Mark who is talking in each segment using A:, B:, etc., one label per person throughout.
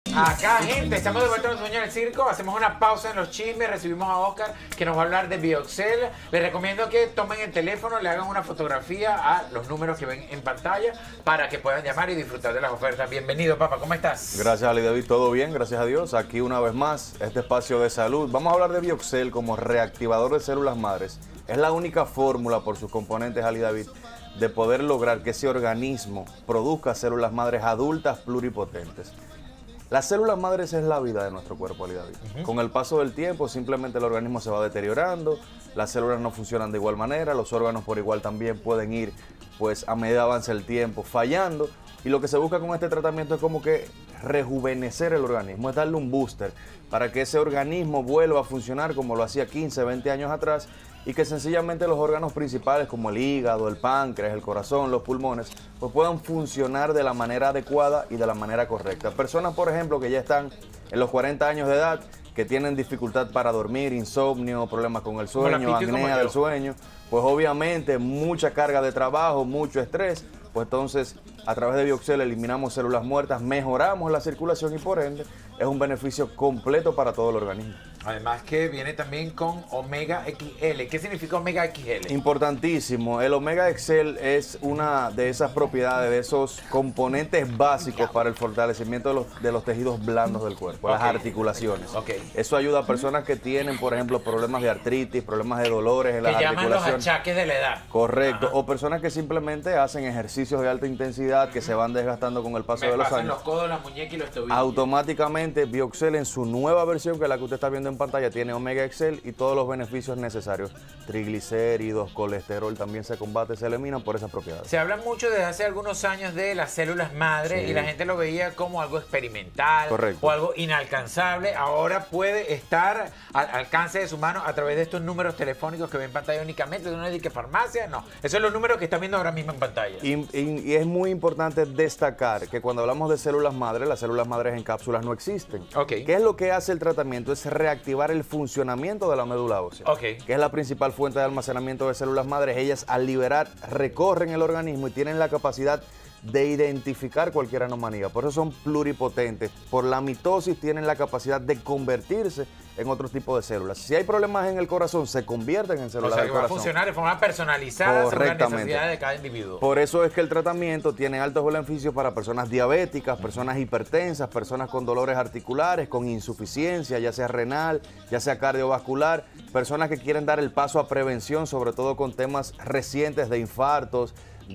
A: Acá, gente, estamos de vuelta en Los Dueños del Circo. Hacemos una pausa en los chismes. Recibimos a Oscar, que nos va a hablar de Bioxel. Les recomiendo que tomen el teléfono, le hagan una fotografía a los números que ven en pantalla para que puedan llamar y disfrutar de las ofertas. Bienvenido, papá. ¿Cómo estás?
B: Gracias, Ali David. Todo bien, gracias a Dios. Aquí una vez más, este espacio de salud. Vamos a hablar de Bioxel como reactivador de células madres. Es la única fórmula por sus componentes, Ali David, de poder lograr que ese organismo produzca células madres adultas pluripotentes. Las células madres es la vida de nuestro cuerpo, Ali David. Con el paso del tiempo, simplemente el organismo se va deteriorando, las células no funcionan de igual manera, los órganos por igual también pueden ir, pues a medida avanza el tiempo, fallando. Y lo que se busca con este tratamiento es como que rejuvenecer el organismo, es darle un booster para que ese organismo vuelva a funcionar como lo hacía 15, 20 años atrás y que sencillamente los órganos principales como el hígado, el páncreas, el corazón, los pulmones, pues puedan funcionar de la manera adecuada y de la manera correcta. Personas, por ejemplo, que ya están en los 40 años de edad, que tienen dificultad para dormir, insomnio, problemas con el sueño, apnea del sueño, pues obviamente mucha carga de trabajo, mucho estrés, pues entonces a través de Bioxel eliminamos células muertas, mejoramos la circulación y por ende es un beneficio completo para todo el organismo.
A: Además que viene también con Omega XL. ¿Qué significa Omega XL?
B: Importantísimo. El Omega XL es una de esas propiedades, de esos componentes básicos para el fortalecimiento de los tejidos blandos del cuerpo, las articulaciones. Eso ayuda a personas que tienen, por ejemplo, problemas de artritis, problemas de dolores en las articulaciones.
A: Que llaman los achaques de la edad.
B: Correcto.
A: Ajá.
B: O personas que simplemente hacen ejercicios de alta intensidad que se van desgastando con el paso de los años.
A: Los codos, las muñecas y los tobillos.
B: Automáticamente Bioxel en su nueva versión, que es la que usted está viendo en pantalla, tiene Omega XL y todos los beneficios necesarios. Triglicéridos, colesterol también se combate, se eliminan por esas propiedades.
A: Se habla mucho desde hace algunos años de las células madre y la gente lo veía como algo experimental o algo inalcanzable. Ahora puede estar al alcance de su mano a través de estos números telefónicos que ven en pantalla únicamente. ¿De una farmacia? No. Esos son los números que están viendo ahora mismo en pantalla.
B: Y es muy importante destacar que cuando hablamos de células madre, las células madres en cápsulas no existen. ¿Qué es lo que hace el tratamiento? Es reactivar el funcionamiento de la médula ósea, que es la principal fuente de almacenamiento de células madres. Ellas al liberar recorren el organismo y tienen la capacidad de identificar cualquier anomalía. Por eso son pluripotentes. Por la mitosis tienen la capacidad de convertirse en otro tipo de células. Si hay problemas en el corazón, se convierten en células del corazón.
A: Va a funcionar de forma personalizada según las necesidades de cada individuo.
B: Por eso es que el tratamiento tiene altos beneficios para personas diabéticas, personas hipertensas, personas con dolores articulares, con insuficiencia, ya sea renal, ya sea cardiovascular, personas que quieren dar el paso a prevención, sobre todo con temas recientes de infartos,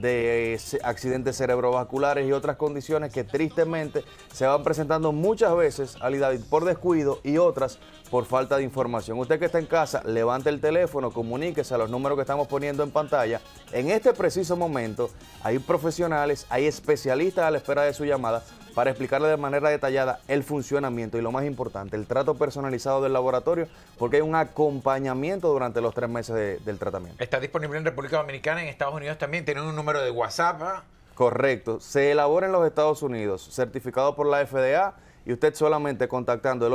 B: de accidentes cerebrovasculares y otras condiciones que tristemente se van presentando muchas veces, Ali David, por descuido y otras por falta de información. Usted que está en casa, levante el teléfono, comuníquese a los números que estamos poniendo en pantalla. En este preciso momento hay profesionales, hay especialistas a la espera de su llamada para explicarle de manera detallada el funcionamiento y lo más importante, el trato personalizado del laboratorio, porque hay un acompañamiento durante los 3 meses del tratamiento.
A: Está disponible en República Dominicana, en Estados Unidos también, tienen un número de WhatsApp.
B: Correcto, se elabora en los Estados Unidos, certificado por la FDA, y usted solamente contactando el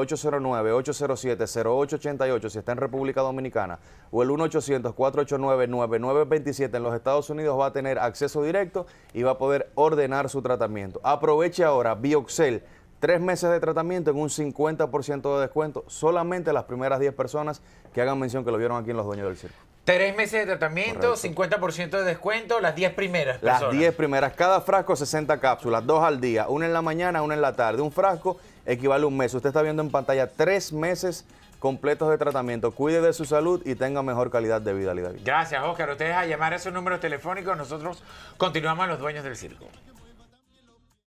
B: 809-807-0888 si está en República Dominicana o el 1-800-489-9927 en los Estados Unidos va a tener acceso directo y va a poder ordenar su tratamiento. Aproveche ahora Bioxel, 3 meses de tratamiento en un 50% de descuento, solamente las primeras 10 personas que hagan mención que lo vieron aquí en Los Dueños del Circo.
A: 3 meses de tratamiento, 50% de descuento, las 10 primeras personas.
B: Las 10 primeras, cada frasco 60 cápsulas, 2 al día, una en la mañana, una en la tarde. Un frasco equivale a un mes. Usted está viendo en pantalla 3 meses completos de tratamiento. Cuide de su salud y tenga mejor calidad de vida, Ali David.
A: Gracias, Oscar. Ustedes a llamar a esos números telefónicos, nosotros continuamos a Los Dueños del Circo.